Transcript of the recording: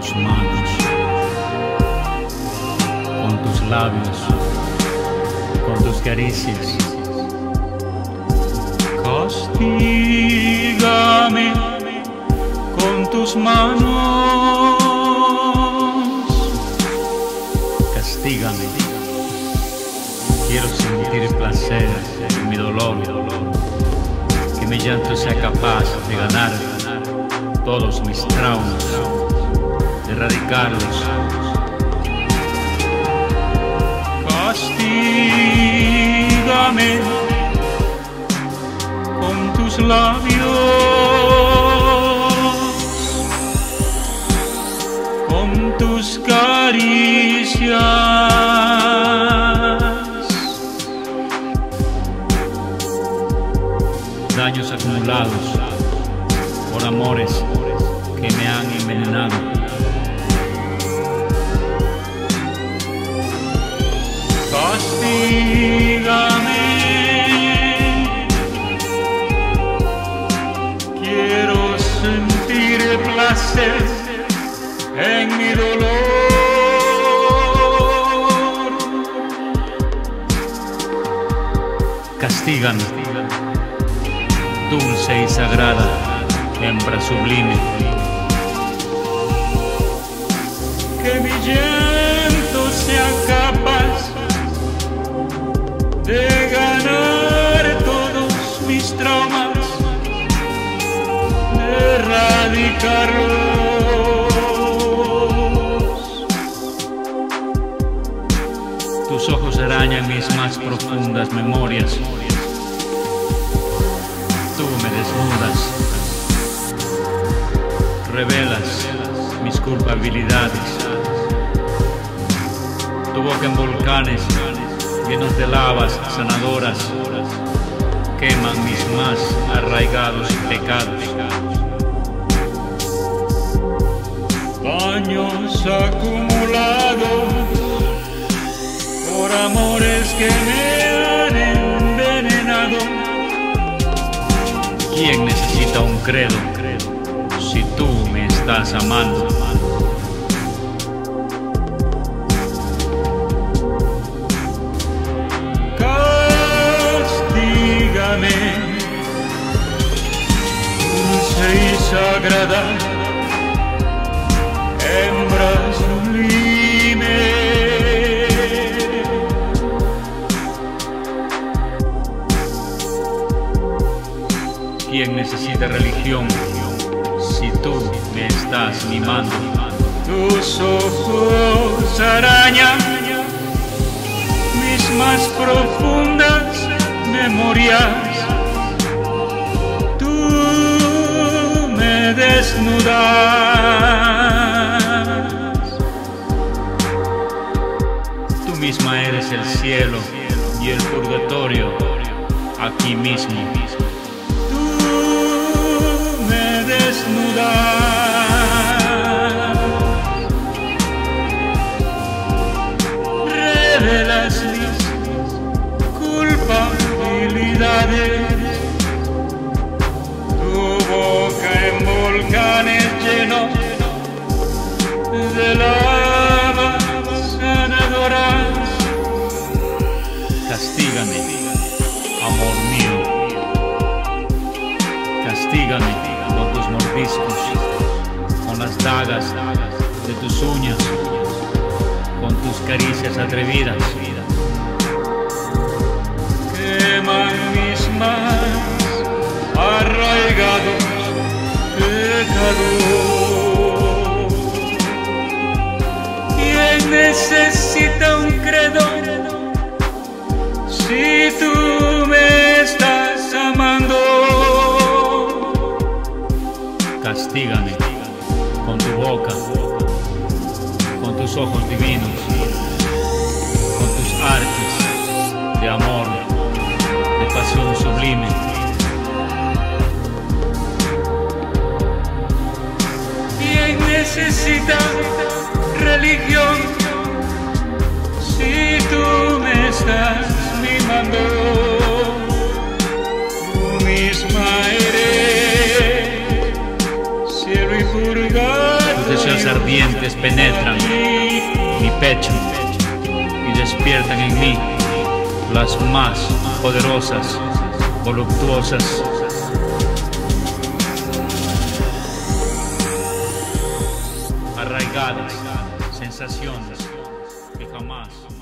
tus manos, con tus labios, con tus caricias. Castígame con tus manos, castígame. Quiero sentir placer en mi dolor, que mi llanto sea capaz de ganar todos mis traumas, de erradicarlos. Castígame con tus labios, con tus caricias. Daños acumulados por amores que me han envenenado. Castígame, quiero sentir placer en mi dolor. Castígame, dulce y sagrada, hembra sublime, que mi llanto sea capaz de ganar todos mis traumas, de erradicarlos. Tus ojos arañan mis más profundas memorias. Tú me desnudas, revelas mis culpabilidades. Tu boca en volcanes llenos de lavas sanadoras queman mis más arraigados pecados. Daños acumulados por amores que me han envenenado. ¿Quién necesita un credo si tú me estás amando? Castígame, dulce y sagrada, hembra sublime. ¿Quién necesita religión si tú me estás mimando? Tus ojos arañan mis más profundas memorias. Tú me desnudas. Tú misma eres el cielo y el purgatorio aquí mismo. Revelas mis culpabilidades. Tu boca en volcanes llenos de lavas sanadoras. Castígame, amor mío. Castígame con tus mordiscos, con las dagas de tus uñas, con tus caricias atrevidas. Queman mis más arraigados pecados. ¿Quién necesita un credo si tú me estás amando? Castígame con tu boca, con tus ojos divinos, con tus artes de amor, de pasión sublime. ¿Quién necesita religión si tú me estás mimando? Tú misma eres cielo y purgatorio. tus deseos ardientes penetran mi pecho y despiertan en mí las más poderosas, voluptuosas arraigadas sensaciones que jamás